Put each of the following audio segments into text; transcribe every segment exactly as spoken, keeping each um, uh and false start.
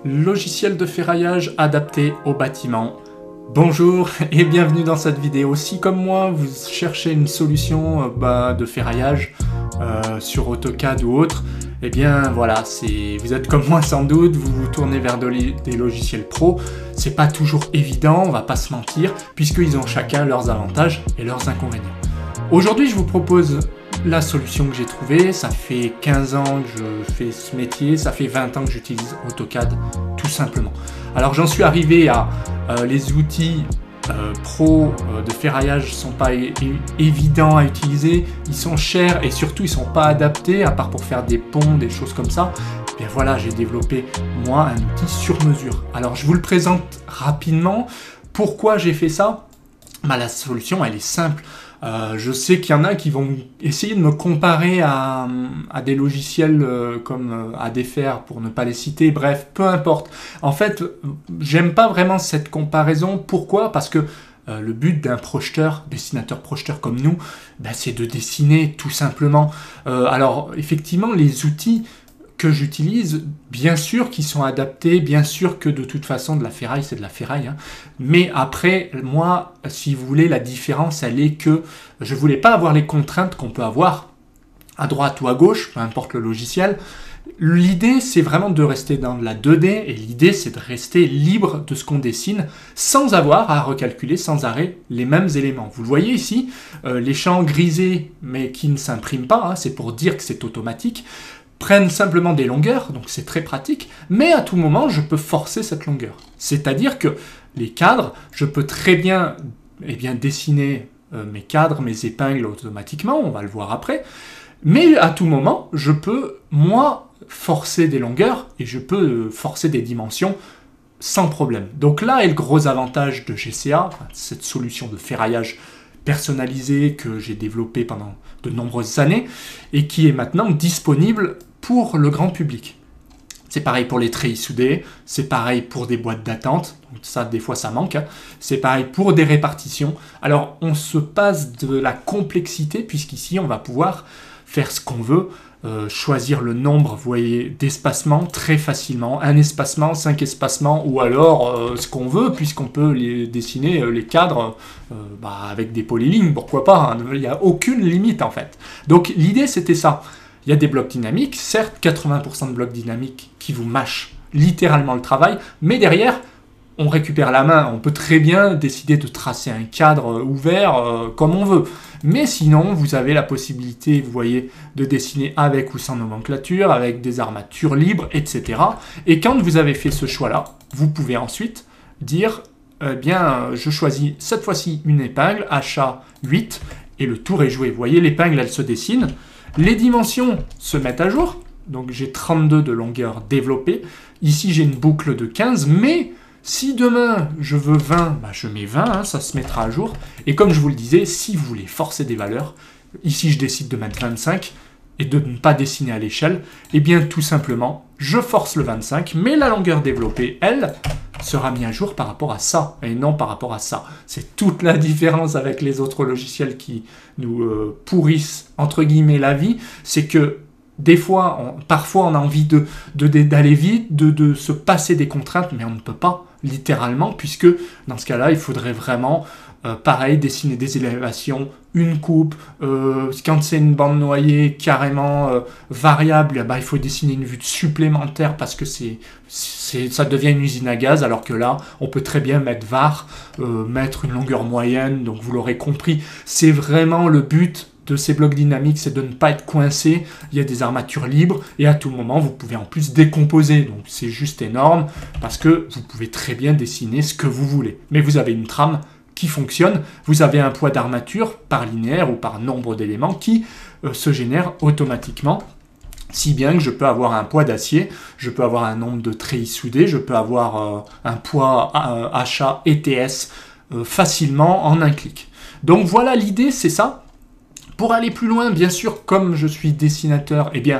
logiciel de ferraillage adapté au bâtiment. Bonjour et bienvenue dans cette vidéo. Si comme moi vous cherchez une solution euh, bah, de ferraillage euh, sur AutoCAD ou autre, eh bien voilà, c'est vous êtes comme moi sans doute, vous vous tournez vers de des logiciels pro. C'est pas toujours évident, on va pas se mentir, puisqu'ils ont chacun leurs avantages et leurs inconvénients. Aujourd'hui, je vous propose la solution que j'ai trouvée. Ça fait quinze ans que je fais ce métier, ça fait vingt ans que j'utilise AutoCAD, tout simplement. Alors j'en suis arrivé à euh, les outils euh, pro euh, de ferraillage sont pas é évidents à utiliser, ils sont chers et surtout ils sont pas adaptés, à part pour faire des ponts, des choses comme ça. Et bien voilà, j'ai développé moi un outil sur mesure. Alors je vous le présente rapidement. Pourquoi j'ai fait ça? Bah, la solution elle est simple. Euh, je sais qu'il y en a qui vont essayer de me comparer à, à des logiciels euh, comme euh, A D F R pour ne pas les citer, bref, peu importe. En fait, j'aime pas vraiment cette comparaison. Pourquoi? Parce que euh, le but d'un projeteur, dessinateur projeteur comme nous, ben, c'est de dessiner tout simplement. Euh, alors, effectivement, les outils que j'utilise, bien sûr qu'ils sont adaptés, bien sûr que de toute façon de la ferraille c'est de la ferraille, hein. Mais après moi, si vous voulez, la différence elle est que je voulais pas avoir les contraintes qu'on peut avoir à droite ou à gauche, peu importe le logiciel. L'idée c'est vraiment de rester dans de la deux D et l'idée c'est de rester libre de ce qu'on dessine sans avoir à recalculer sans arrêt les mêmes éléments. Vous le voyez ici, euh, les champs grisés mais qui ne s'impriment pas, hein, c'est pour dire que c'est automatique, prennent simplement des longueurs, donc c'est très pratique, mais à tout moment, je peux forcer cette longueur. C'est-à-dire que les cadres, je peux très bien, eh bien dessiner euh, mes cadres, mes épingles automatiquement, on va le voir après, mais à tout moment, je peux, moi, forcer des longueurs et je peux euh, forcer des dimensions sans problème. Donc là est le gros avantage de G C A, cette solution de ferraillage personnalisé que j'ai développé pendant de nombreuses années et qui est maintenant disponible pour le grand public. C'est pareil pour les treillis soudés, c'est pareil pour des boîtes d'attente, donc ça des fois ça manque, hein. C'est pareil pour des répartitions. Alors on se passe de la complexité puisqu'ici on va pouvoir faire ce qu'on veut, euh, choisir le nombre, vous voyez, d'espacements très facilement, un espacement, cinq espacements, ou alors euh, ce qu'on veut, puisqu'on peut les dessiner euh, les cadres euh, bah, avec des polylignes, pourquoi pas, hein, il n'y a aucune limite en fait. Donc l'idée c'était ça. Il y a des blocs dynamiques, certes quatre-vingts pour cent de blocs dynamiques qui vous mâchent littéralement le travail, mais derrière on récupère la main, on peut très bien décider de tracer un cadre ouvert euh, comme on veut. Mais sinon, vous avez la possibilité, vous voyez, de dessiner avec ou sans nomenclature, avec des armatures libres, et cetera. Et quand vous avez fait ce choix-là, vous pouvez ensuite dire, eh bien, je choisis cette fois-ci une épingle, H A huit, et le tour est joué. Vous voyez, l'épingle, elle se dessine. Les dimensions se mettent à jour. Donc, j'ai trente-deux de longueur développée. Ici, j'ai une boucle de quinze, mais si demain je veux vingt, bah je mets vingt, hein, ça se mettra à jour. Et comme je vous le disais, si vous voulez forcer des valeurs, ici je décide de mettre vingt-cinq et de ne pas dessiner à l'échelle, et eh bien tout simplement, je force le vingt-cinq, mais la longueur développée, elle, sera mise à jour par rapport à ça, et non par rapport à ça. C'est toute la différence avec les autres logiciels qui nous euh, pourrissent, entre guillemets, la vie, c'est que des fois, on, parfois on a envie de, de, d'aller vite, de, de se passer des contraintes, mais on ne peut pas, littéralement, puisque dans ce cas-là, il faudrait vraiment, euh, pareil, dessiner des élévations, une coupe, euh, quand c'est une bande noyée carrément euh, variable, bah, il faut dessiner une vue supplémentaire parce que c'est, c'est, ça devient une usine à gaz, alors que là, on peut très bien mettre var, euh, mettre une longueur moyenne, donc vous l'aurez compris, c'est vraiment le but de ces blocs dynamiques, c'est de ne pas être coincé, il y a des armatures libres, et à tout moment, vous pouvez en plus décomposer, donc c'est juste énorme, parce que vous pouvez très bien dessiner ce que vous voulez. Mais vous avez une trame qui fonctionne, vous avez un poids d'armature par linéaire ou par nombre d'éléments qui euh, se génère automatiquement, si bien que je peux avoir un poids d'acier, je peux avoir un nombre de treillis soudés, je peux avoir euh, un poids euh, H A et T S euh, facilement en un clic. Donc voilà, l'idée c'est ça. Pour aller plus loin, bien sûr, comme je suis dessinateur, eh bien,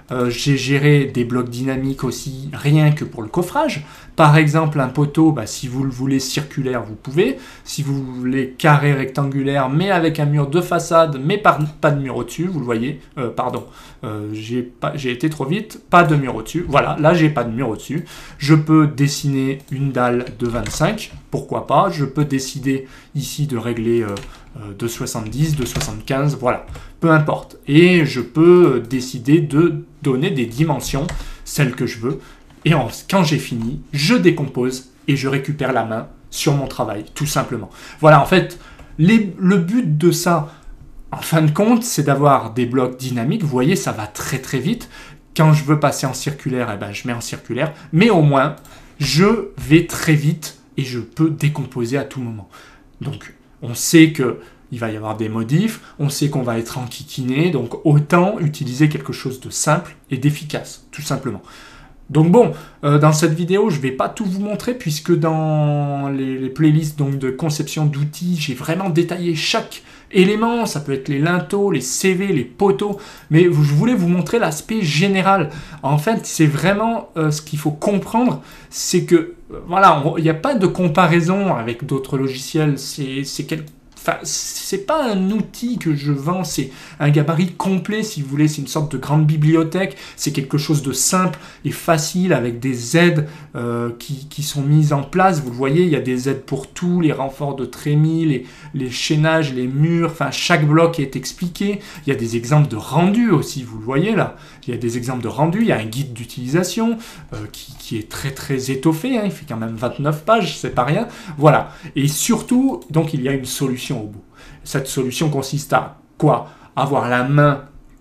Euh, j'ai géré des blocs dynamiques aussi, rien que pour le coffrage. Par exemple, un poteau, bah, si vous le voulez circulaire, vous pouvez. Si vous voulez carré rectangulaire, mais avec un mur de façade, mais pas, pas de mur au-dessus, vous le voyez. Euh, pardon, euh, j'ai pas- j'ai été trop vite, pas de mur au-dessus. Voilà, là, j'ai pas de mur au-dessus. Je peux dessiner une dalle de vingt-cinq, pourquoi pas. Je peux décider ici de régler euh, euh, de soixante-dix, de soixante-quinze, voilà. Peu importe. Et je peux décider de donner des dimensions, celles que je veux. Et en, quand j'ai fini, je décompose et je récupère la main sur mon travail, tout simplement. Voilà, en fait, les, le but de ça, en fin de compte, c'est d'avoir des blocs dynamiques. Vous voyez, ça va très très vite. Quand je veux passer en circulaire, eh ben, je mets en circulaire. Mais au moins, je vais très vite et je peux décomposer à tout moment. Donc, on sait que il va y avoir des modifs, on sait qu'on va être enquiquiné, donc autant utiliser quelque chose de simple et d'efficace, tout simplement. Donc bon, euh, dans cette vidéo, je ne vais pas tout vous montrer, puisque dans les, les playlists donc, de conception d'outils, j'ai vraiment détaillé chaque élément. Ça peut être les linteaux, les C V, les poteaux, mais je voulais vous montrer l'aspect général. En fait, c'est vraiment euh, ce qu'il faut comprendre, c'est que, euh, voilà, il n'y a pas de comparaison avec d'autres logiciels, c'est quelque Enfin, c'est pas un outil que je vends, c'est un gabarit complet, si vous voulez, c'est une sorte de grande bibliothèque, c'est quelque chose de simple et facile avec des aides euh, qui, qui sont mises en place. Vous le voyez, il y a des aides pour tout, les renforts de trémies, les, les chaînages, les murs, enfin chaque bloc est expliqué. Il y a des exemples de rendu aussi, vous le voyez là. Il y a des exemples de rendu, il y a un guide d'utilisation euh, qui, qui est très très étoffé, hein, il fait quand même vingt-neuf pages, c'est pas rien. Voilà, et surtout, donc il y a une solution au bout. Cette solution consiste à quoi? Avoir la main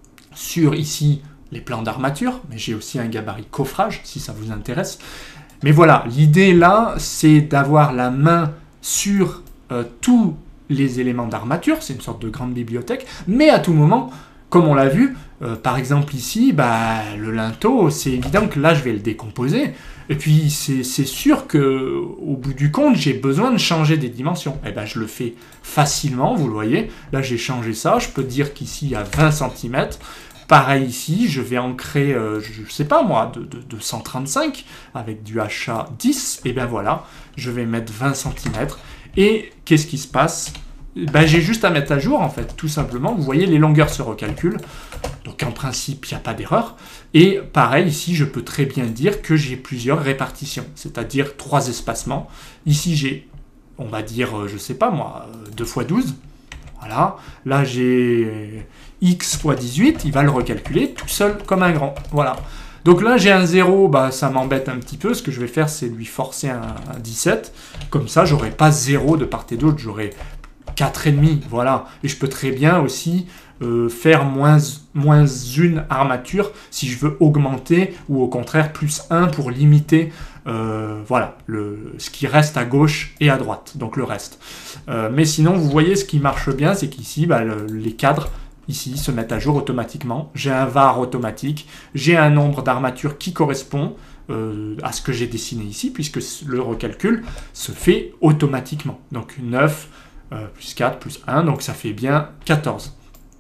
sur ici les plans d'armature, mais j'ai aussi un gabarit coffrage si ça vous intéresse. Mais voilà, l'idée là, c'est d'avoir la main sur euh, tous les éléments d'armature, c'est une sorte de grande bibliothèque, mais à tout moment, comme on l'a vu, euh, par exemple ici, bah, le linteau, c'est évident que là je vais le décomposer. Et puis c'est sûr qu'au bout du compte, j'ai besoin de changer des dimensions. Et ben je le fais facilement, vous le voyez. Là j'ai changé ça, je peux dire qu'ici il y a vingt centimètres. Pareil ici, je vais ancrer, euh, je ne sais pas moi, de, de, de cent trente-cinq avec du H A dix. Et ben voilà, je vais mettre vingt centimètres. Et qu'est-ce qui se passe? Ben, j'ai juste à mettre à jour, en fait, tout simplement. Vous voyez, les longueurs se recalculent. Donc, en principe, il n'y a pas d'erreur. Et pareil, ici, je peux très bien dire que j'ai plusieurs répartitions, c'est-à-dire trois espacements. Ici, j'ai, on va dire, je ne sais pas moi, deux fois douze. Voilà. Là, j'ai X fois dix-huit. Il va le recalculer tout seul comme un grand. Voilà. Donc là, j'ai un zéro, bah, ça m'embête un petit peu. Ce que je vais faire, c'est lui forcer un, un dix-sept. Comme ça, j'aurai pas zéro de part et d'autre. J'aurai quatre virgule cinq, voilà. Et je peux très bien aussi euh, faire moins, moins une armature si je veux augmenter, ou au contraire plus un pour limiter euh, voilà, le, ce qui reste à gauche et à droite, donc le reste. Euh, mais sinon, vous voyez, ce qui marche bien, c'est qu'ici, bah, le, les cadres ici se mettent à jour automatiquement. J'ai un V A R automatique, j'ai un nombre d'armatures qui correspond euh, à ce que j'ai dessiné ici, puisque le recalcul se fait automatiquement. Donc neuf, Euh, plus quatre, plus un, donc ça fait bien quatorze.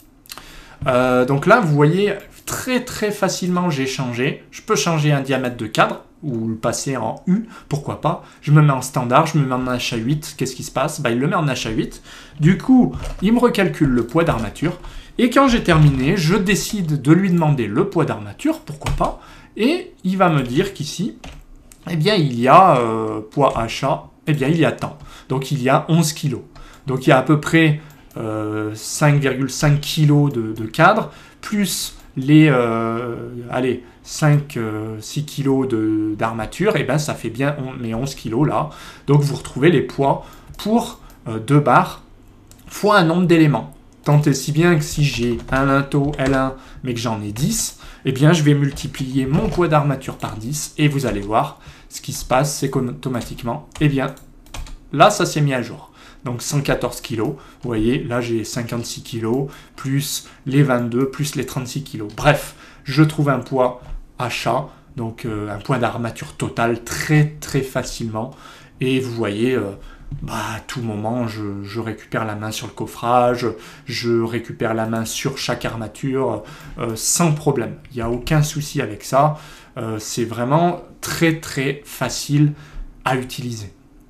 Euh, donc là, vous voyez, très très facilement, j'ai changé. Je peux changer un diamètre de cadre, ou le passer en U, pourquoi pas. Je me mets en standard, je me mets en H A huit, qu'est-ce qui se passe? Bah, il le met en H A huit. Du coup, il me recalcule le poids d'armature. Et quand j'ai terminé, je décide de lui demander le poids d'armature, pourquoi pas. Et il va me dire qu'ici, eh bien, il y a euh, poids achat, eh bien, il y a tant. Donc, il y a onze kilos. Donc il y a à peu près euh, cinq virgule cinq kilos de, de cadre, plus les euh, allez, cinq à six kilos d'armature, et ben ça fait bien on, mes onze kilos là. Donc vous retrouvez les poids pour euh, deux barres fois un nombre d'éléments. Tant et si bien que si j'ai un linteau L un mais que j'en ai dix, eh bien je vais multiplier mon poids d'armature par dix, et vous allez voir, ce qui se passe, c'est qu'automatiquement, eh bien là ça s'est mis à jour. Donc cent quatorze kilos, vous voyez, là j'ai cinquante-six kilos, plus les vingt-deux, plus les trente-six kilos. Bref, je trouve un poids achat, donc euh, un poids d'armature total très très facilement. Et vous voyez, euh, bah, à tout moment, je, je récupère la main sur le coffrage, je récupère la main sur chaque armature, euh, sans problème. Il n'y a aucun souci avec ça. Euh, c'est vraiment très très facile à utiliser.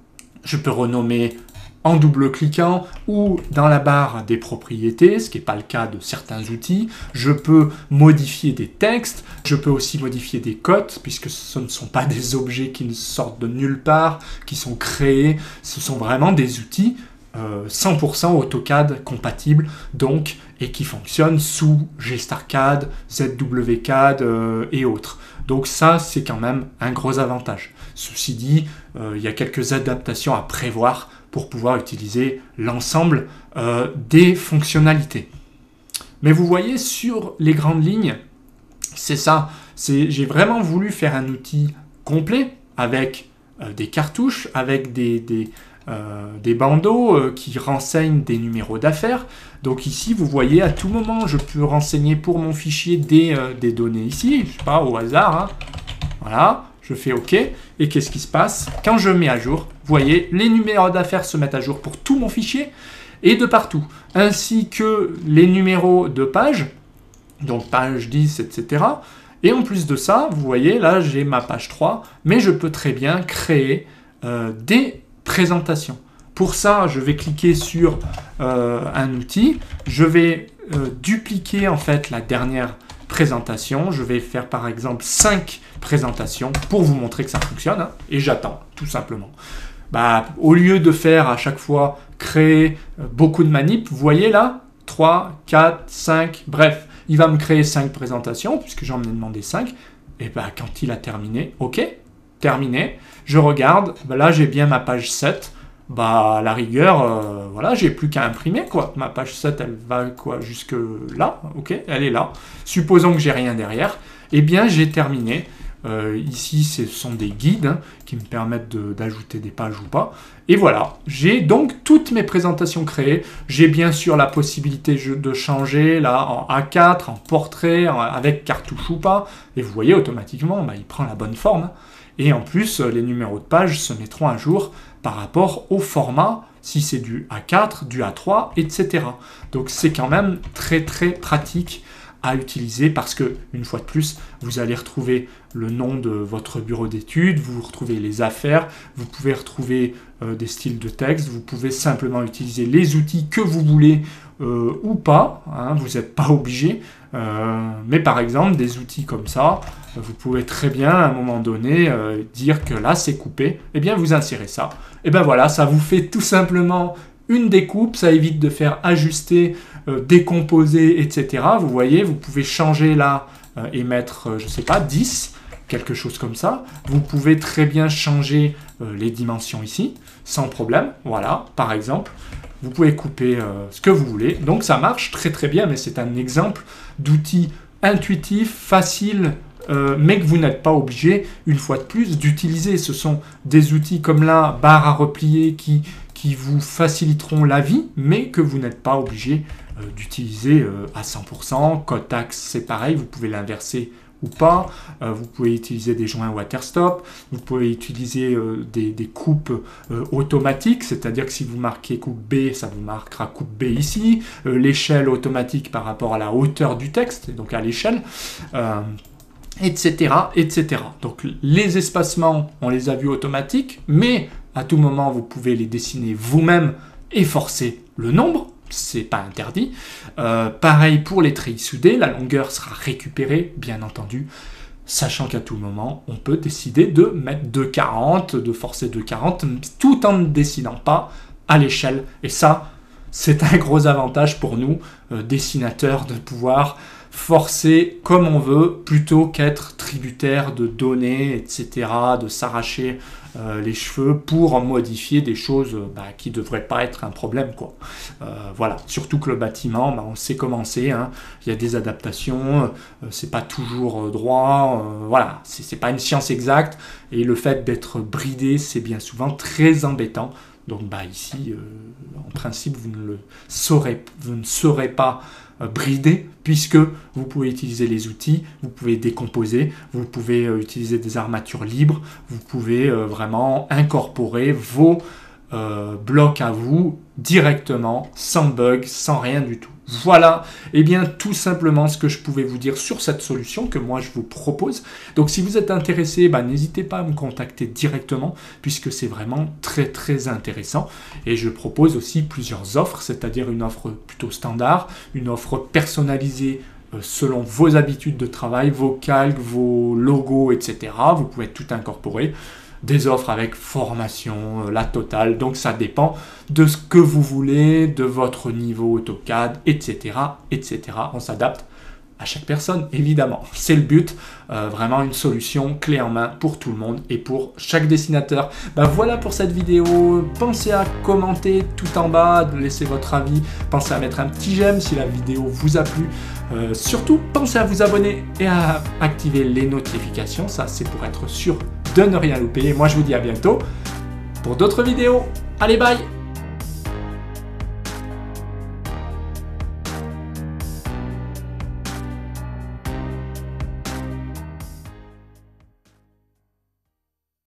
Je peux renommer en double-cliquant ou dans la barre des propriétés, ce qui n'est pas le cas de certains outils. Je peux modifier des textes, je peux aussi modifier des cotes, puisque ce ne sont pas des objets qui ne sortent de nulle part, qui sont créés, ce sont vraiment des outils euh, cent pour cent AutoCAD compatibles, donc, et qui fonctionnent sous GStarCAD, ZWCAD euh, et autres. Donc ça, c'est quand même un gros avantage. Ceci dit, euh, il y a quelques adaptations à prévoir pour pouvoir utiliser l'ensemble euh, des fonctionnalités. Mais vous voyez, sur les grandes lignes, c'est ça. J'ai vraiment voulu faire un outil complet avec euh, des cartouches, avec des, des, euh, des bandeaux euh, qui renseignent des numéros d'affaires. Donc ici, vous voyez, à tout moment, je peux renseigner pour mon fichier des, euh, des données ici, je sais pas, au hasard. Hein. Voilà. Je fais OK, et qu'est-ce qui se passe? Quand je mets à jour, vous voyez, les numéros d'affaires se mettent à jour pour tout mon fichier, et de partout, ainsi que les numéros de page, donc page dix, et cetera. Et en plus de ça, vous voyez, là, j'ai ma page trois, mais je peux très bien créer euh, des présentations. Pour ça, je vais cliquer sur euh, un outil, je vais euh, dupliquer en fait la dernière présentation. Je vais faire par exemple cinq présentations pour vous montrer que ça fonctionne, hein, et j'attends tout simplement. Bah, au lieu de faire à chaque fois créer euh, beaucoup de manips, vous voyez là, trois, quatre, cinq, bref, il va me créer cinq présentations puisque j'en ai demandé cinq, et bah, quand il a terminé, OK, terminé, je regarde, bah, là j'ai bien ma page sept, bah à la rigueur, euh, voilà, j'ai plus qu'à imprimer, quoi. Ma page sept, elle va quoi jusque là, ok, elle est là. Supposons que j'ai rien derrière, eh bien j'ai terminé. Euh, ici, ce sont des guides hein, qui me permettent d'ajouter des pages ou pas. Et voilà, j'ai donc toutes mes présentations créées. J'ai bien sûr la possibilité de changer là en A quatre, en portrait, en, avec cartouche ou pas. Et vous voyez, automatiquement, bah, il prend la bonne forme. Hein. Et en plus, les numéros de page se mettront à jour par rapport au format, si c'est du A quatre, du A trois, et cetera. Donc c'est quand même très très pratique à utiliser parce que, une fois de plus, vous allez retrouver le nom de votre bureau d'études, vous retrouvez les affaires, vous pouvez retrouver euh, des styles de texte, vous pouvez simplement utiliser les outils que vous voulez euh, ou pas, hein, vous n'êtes pas obligé, euh, mais par exemple des outils comme ça, vous pouvez très bien à un moment donné euh, dire que là c'est coupé, et bien vous insérez ça, et bien voilà, ça vous fait tout simplement une découpe, ça évite de faire ajuster, euh, décomposer, et cetera. Vous voyez, vous pouvez changer là euh, et mettre, euh, je sais pas, dix, quelque chose comme ça. Vous pouvez très bien changer euh, les dimensions ici, sans problème. Voilà, par exemple, vous pouvez couper euh, ce que vous voulez. Donc ça marche très très bien, mais c'est un exemple d'outil intuitif, facile, Euh, mais que vous n'êtes pas obligé, une fois de plus, d'utiliser. Ce sont des outils comme là, barre à replier, qui, qui vous faciliteront la vie, mais que vous n'êtes pas obligé euh, d'utiliser euh, à cent pour cent. Code axe, c'est pareil, vous pouvez l'inverser ou pas. Euh, vous pouvez utiliser des joints waterstop, vous pouvez utiliser euh, des, des coupes euh, automatiques, c'est-à-dire que si vous marquez coupe B, ça vous marquera coupe B ici. Euh, l'échelle automatique par rapport à la hauteur du texte, donc à l'échelle. Euh, etc, et cetera. Donc les espacements, on les a vus automatiques, mais à tout moment, vous pouvez les dessiner vous-même et forcer le nombre, c'est pas interdit. Euh, pareil pour les treillis soudés, la longueur sera récupérée, bien entendu, sachant qu'à tout moment, on peut décider de mettre deux quarante, de forcer deux quarante, tout en ne dessinant pas à l'échelle. Et ça, c'est un gros avantage pour nous, euh, dessinateurs, de pouvoir forcer comme on veut, plutôt qu'être tributaire de données, et cetera, de s'arracher euh, les cheveux pour modifier des choses bah, qui ne devraient pas être un problème, quoi. Euh, voilà, surtout que le bâtiment, bah, on sait comment c'est, hein. Il y a des adaptations, euh, c'est pas toujours euh, droit, euh, voilà, c'est pas une science exacte, et le fait d'être bridé, c'est bien souvent très embêtant. Donc bah, ici, euh, en principe, vous ne le saurez, vous ne serez pas euh, bridé, puisque vous pouvez utiliser les outils, vous pouvez décomposer, vous pouvez euh, utiliser des armatures libres, vous pouvez euh, vraiment incorporer vos euh, bloc à vous directement, sans bug, sans rien du tout. Voilà, et eh bien tout simplement ce que je pouvais vous dire sur cette solution que moi je vous propose. Donc si vous êtes intéressé, bah, n'hésitez pas à me contacter directement puisque c'est vraiment très très intéressant. Et je propose aussi plusieurs offres, c'est-à-dire une offre plutôt standard, une offre personnalisée euh, selon vos habitudes de travail, vos calques, vos logos, et cetera. Vous pouvez tout incorporer. Des offres avec formation, euh, la totale, donc ça dépend de ce que vous voulez, de votre niveau AutoCAD, et cetera, et cetera. On s'adapte à chaque personne, évidemment. C'est le but, euh, vraiment une solution clé en main pour tout le monde et pour chaque dessinateur. Ben voilà pour cette vidéo. Pensez à commenter tout en bas, de laisser votre avis. Pensez à mettre un petit j'aime si la vidéo vous a plu. Euh, surtout, pensez à vous abonner et à activer les notifications. Ça, c'est pour être sûr de ne rien louper. Et moi, je vous dis à bientôt pour d'autres vidéos. Allez, bye!